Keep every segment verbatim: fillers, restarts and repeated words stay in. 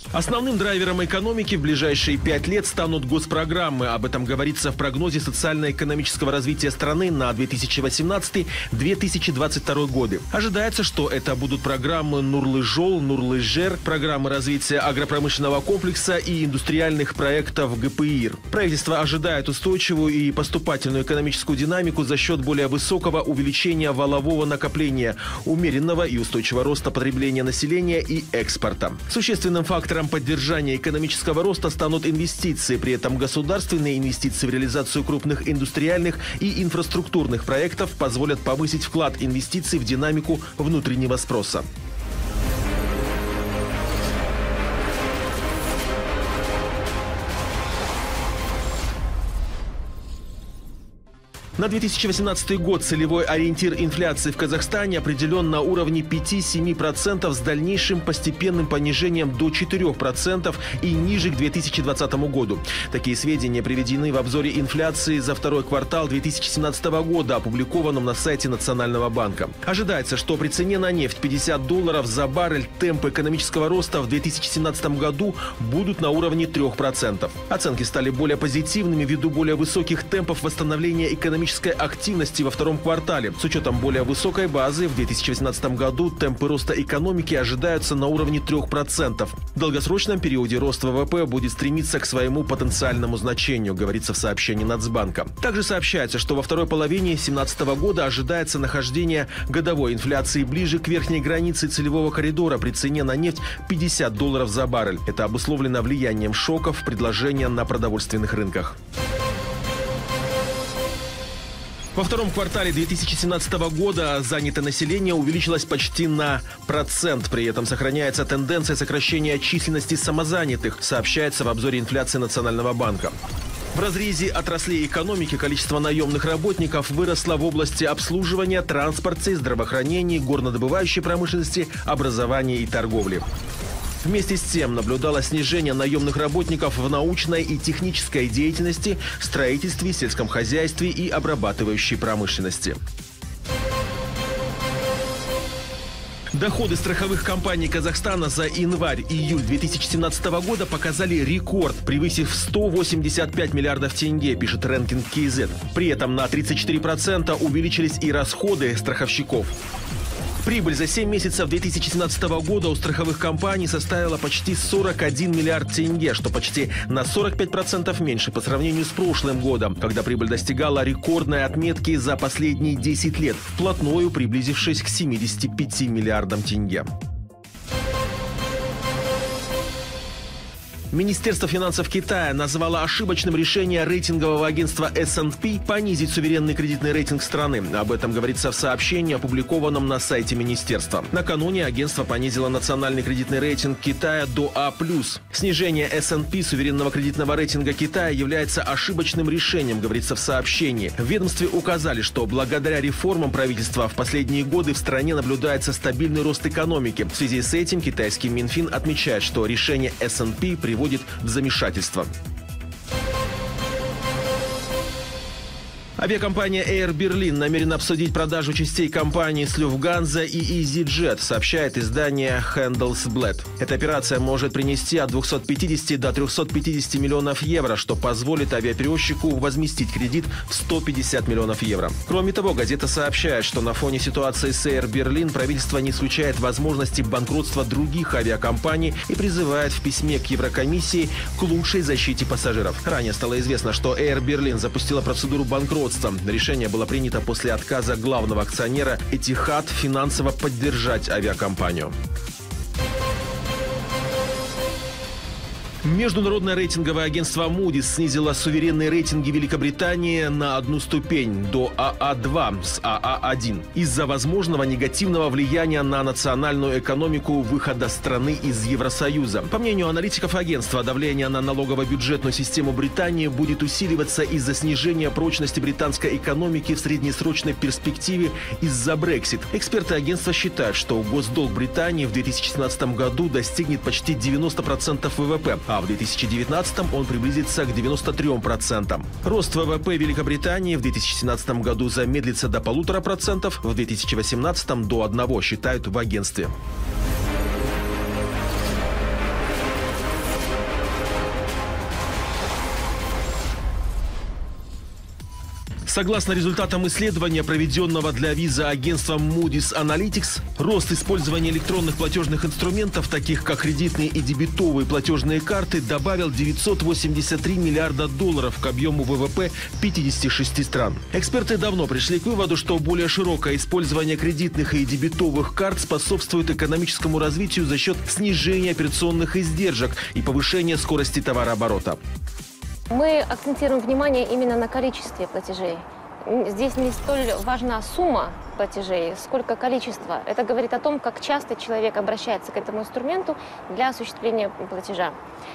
Основным драйвером экономики в ближайшие пять лет станут госпрограммы. Об этом говорится в прогнозе социально-экономического развития страны на две тысячи восемнадцатый — две тысячи двадцать второй годы. Ожидается, что это будут программы Нурлы-Жол, Нурлы-Жер, программы развития агропромышленного комплекса и индустриальных проектов ГПИР. Правительство ожидает устойчивую и поступательную экономическую динамику за счет более высокого увеличения валового накопления, умеренного и устойчивого роста потребления населения и экспорта. Существенным фактором поддержания экономического роста станут инвестиции. При этом государственные инвестиции в реализацию крупных индустриальных и инфраструктурных проектов позволят повысить вклад инвестиций в динамику внутреннего спроса. На две тысячи восемнадцатый год целевой ориентир инфляции в Казахстане определен на уровне пяти-семи процентов с дальнейшим постепенным понижением до четырёх процентов и ниже к две тысячи двадцатому году. Такие сведения приведены в обзоре инфляции за второй квартал две тысячи семнадцатого года, опубликованном на сайте Национального банка. Ожидается, что при цене на нефть пятьдесят долларов за баррель темпы экономического роста в две тысячи семнадцатом году будут на уровне трёх процентов. Оценки стали более позитивными ввиду более высоких темпов восстановления экономической активности во втором квартале. С учетом более высокой базы в две тысячи восемнадцатом году темпы роста экономики ожидаются на уровне трёх процентов. В долгосрочном периоде рост ВВП будет стремиться к своему потенциальному значению, говорится в сообщении Нацбанка. Также сообщается, что во второй половине две тысячи семнадцатого года ожидается нахождение годовой инфляции ближе к верхней границе целевого коридора при цене на нефть пятьдесят долларов за баррель. Это обусловлено влиянием шоков предложения на продовольственных рынках. Во втором квартале две тысячи семнадцатого года занятое население увеличилось почти на процент. При этом сохраняется тенденция сокращения численности самозанятых, сообщается в обзоре инфляции Национального банка. В разрезе отраслей экономики количество наемных работников выросло в области обслуживания, транспорта, здравоохранения, горнодобывающей промышленности, образования и торговли. Вместе с тем наблюдалось снижение наемных работников в научной и технической деятельности, строительстве, сельском хозяйстве и обрабатывающей промышленности. Доходы страховых компаний Казахстана за январь-июль две тысячи семнадцатого года показали рекорд, превысив сто восемьдесят пять миллиардов тенге, пишет Ranking кей зет. При этом на тридцать четыре процента увеличились и расходы страховщиков. Прибыль за семь месяцев две тысячи семнадцатого года у страховых компаний составила почти сорок один миллиард тенге, что почти на сорок пять процентов меньше по сравнению с прошлым годом, когда прибыль достигала рекордной отметки за последние десять лет, вплотную приблизившись к семидесяти пяти миллиардам тенге. Министерство финансов Китая назвало ошибочным решение рейтингового агентства эс энд пи понизить суверенный кредитный рейтинг страны. Об этом говорится в сообщении, опубликованном на сайте министерства. Накануне агентство понизило национальный кредитный рейтинг Китая до А плюс. Снижение эс энд пи суверенного кредитного рейтинга Китая является ошибочным решением, говорится в сообщении. В ведомстве указали, что благодаря реформам правительства в последние годы в стране наблюдается стабильный рост экономики. В связи с этим китайский Минфин отмечает, что решение эс энд пи приводит вводит в замешательство. Авиакомпания Air Berlin намерена обсудить продажу частей компаний с Lufthansa и EasyJet, сообщает издание Handelsblatt. Эта операция может принести от двухсот пятидесяти до трёхсот пятидесяти миллионов евро, что позволит авиаперевозчику возместить кредит в сто пятьдесят миллионов евро. Кроме того, газета сообщает, что на фоне ситуации с Air Berlin правительство не исключает возможности банкротства других авиакомпаний и призывает в письме к Еврокомиссии к лучшей защите пассажиров. Ранее стало известно, что Air Berlin запустила процедуру банкротства. Решение было принято после отказа главного акционера Etihad финансово поддержать авиакомпанию. Международное рейтинговое агентство Moody's снизило суверенные рейтинги Великобритании на одну ступень до А А два с А А один из-за возможного негативного влияния на национальную экономику выхода страны из Евросоюза. По мнению аналитиков агентства, давление на налогово-бюджетную систему Британии будет усиливаться из-за снижения прочности британской экономики в среднесрочной перспективе из-за Brexit. Эксперты агентства считают, что госдолг Британии в две тысячи семнадцатом году достигнет почти девяноста процентов вэ вэ пэ, а в две тысячи девятнадцатом он приблизится к девяноста трём процентам. Рост вэ вэ пэ Великобритании в две тысячи семнадцатом году замедлится до полутора процентов, в две тысячи восемнадцатом до одного, считают в агентстве. Согласно результатам исследования, проведенного для виза агентством Moody's Analytics, рост использования электронных платежных инструментов, таких как кредитные и дебетовые платежные карты, добавил девятьсот восемьдесят три миллиарда долларов к объему вэ вэ пэ пятидесяти шести стран. Эксперты давно пришли к выводу, что более широкое использование кредитных и дебетовых карт способствует экономическому развитию за счет снижения операционных издержек и повышения скорости товарооборота. Мы акцентируем внимание именно на количестве платежей. Здесь не столь важна сумма платежей, сколько количество. Это говорит о том, как часто человек обращается к этому инструменту для осуществления платежа.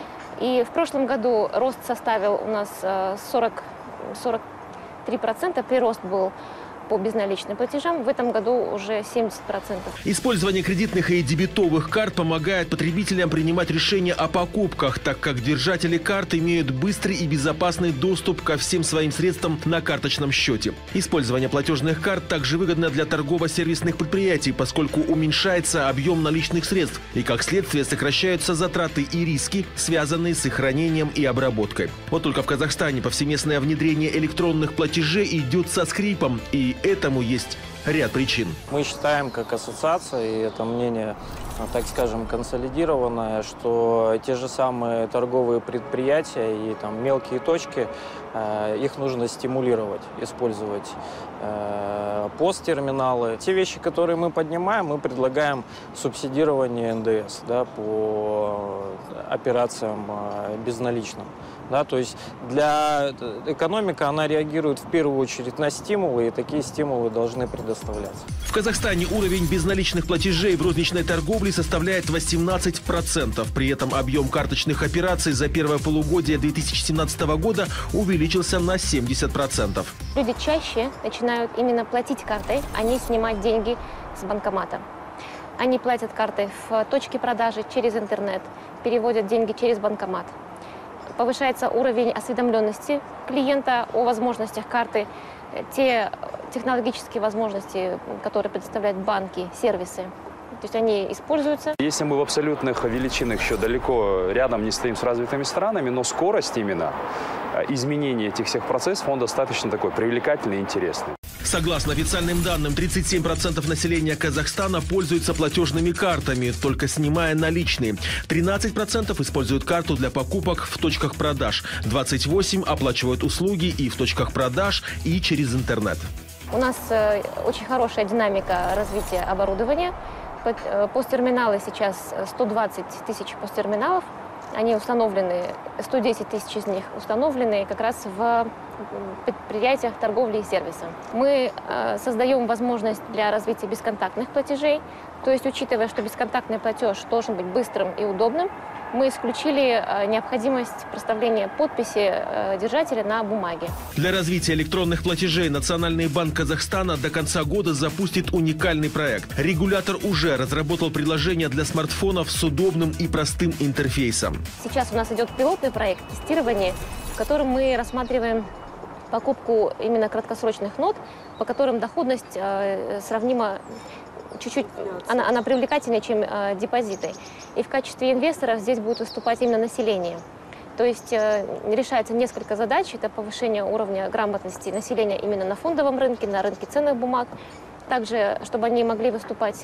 И в прошлом году рост составил у нас сорок, сорок три процента, прирост был по безналичным платежам, в этом году уже семьдесят процентов. Использование кредитных и дебетовых карт помогает потребителям принимать решения о покупках, так как держатели карт имеют быстрый и безопасный доступ ко всем своим средствам на карточном счете. Использование платежных карт также выгодно для торгово-сервисных предприятий, поскольку уменьшается объем наличных средств и, как следствие, сокращаются затраты и риски, связанные с их хранением и обработкой. Вот только в Казахстане повсеместное внедрение электронных платежей идет со скрипом, и этому есть ряд причин. Мы считаем, как ассоциация, и это мнение, так скажем, консолидированное, что те же самые торговые предприятия и там мелкие точки, э, их нужно стимулировать, использовать э, посттерминалы. Те вещи, которые мы поднимаем, мы предлагаем субсидирование эн дэ эс, да, по операциям э, безналичным. Да, то есть для экономика она реагирует в первую очередь на стимулы, и такие стимулы должны предоставляться. В Казахстане уровень безналичных платежей в розничной торговле составляет восемнадцать процентов. При этом объем карточных операций за первое полугодие две тысячи семнадцатого года увеличился на семьдесят процентов. Люди чаще начинают именно платить картой, а не снимать деньги с банкомата. Они платят картой в точке продажи через интернет, переводят деньги через банкомат. Повышается уровень осведомленности клиента о возможностях карты, те технологические возможности, которые предоставляют банки, сервисы. То есть они используются. Если мы в абсолютных величинах еще далеко рядом не стоим с развитыми странами, но скорость именно изменения этих всех процессов, он достаточно такой привлекательный и интересный. Согласно официальным данным, тридцать семь процентов населения Казахстана пользуются платежными картами, только снимая наличные. тринадцать процентов используют карту для покупок в точках продаж. двадцать восемь процентов оплачивают услуги и в точках продаж, и через интернет. У нас очень хорошая динамика развития оборудования. Посттерминалы сейчас сто двадцать тысяч посттерминалов. Они установлены, сто десять тысяч из них установлены как раз в предприятиях торговли и сервиса. Мы э, создаем возможность для развития бесконтактных платежей. То есть, учитывая, что бесконтактный платеж должен быть быстрым и удобным, мы исключили э, необходимость проставления подписи э, держателя на бумаге. Для развития электронных платежей Национальный банк Казахстана до конца года запустит уникальный проект. Регулятор уже разработал приложение для смартфонов с удобным и простым интерфейсом. Сейчас у нас идет пилотный проект тестирования, в котором мы рассматриваем покупку именно краткосрочных нот, по которым доходность э, сравнима чуть-чуть, она, она привлекательнее, чем э, депозиты. И в качестве инвесторов здесь будет выступать именно население. То есть э, решается несколько задач. Это повышение уровня грамотности населения именно на фондовом рынке, на рынке ценных бумаг. Также, чтобы они могли выступать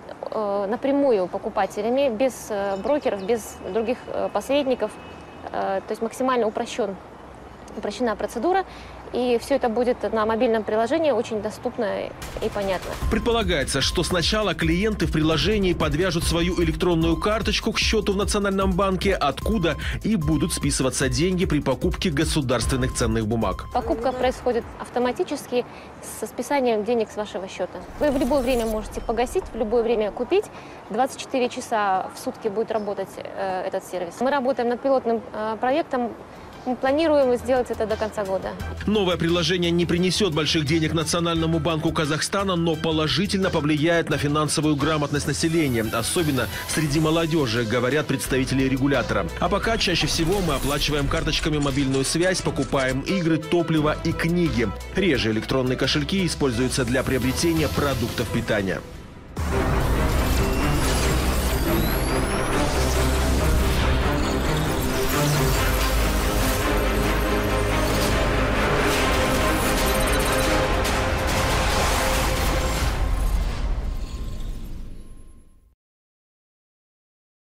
э, напрямую покупателями, без э, брокеров, без других э, посредников. Э, то есть максимально упрощен, упрощена процедура. И все это будет на мобильном приложении очень доступно и понятно. Предполагается, что сначала клиенты в приложении подвяжут свою электронную карточку к счету в Национальном банке, откуда и будут списываться деньги при покупке государственных ценных бумаг. Покупка происходит автоматически со списанием денег с вашего счета. Вы в любое время можете погасить, в любое время купить. двадцать четыре часа в сутки будет работать э, этот сервис. Мы работаем над пилотным э, проектом. Мы планируем сделать это до конца года. Новое приложение не принесет больших денег Национальному банку Казахстана, но положительно повлияет на финансовую грамотность населения, особенно среди молодежи, говорят представители регулятора. А пока чаще всего мы оплачиваем карточками мобильную связь, покупаем игры, топливо и книги. Реже электронные кошельки используются для приобретения продуктов питания.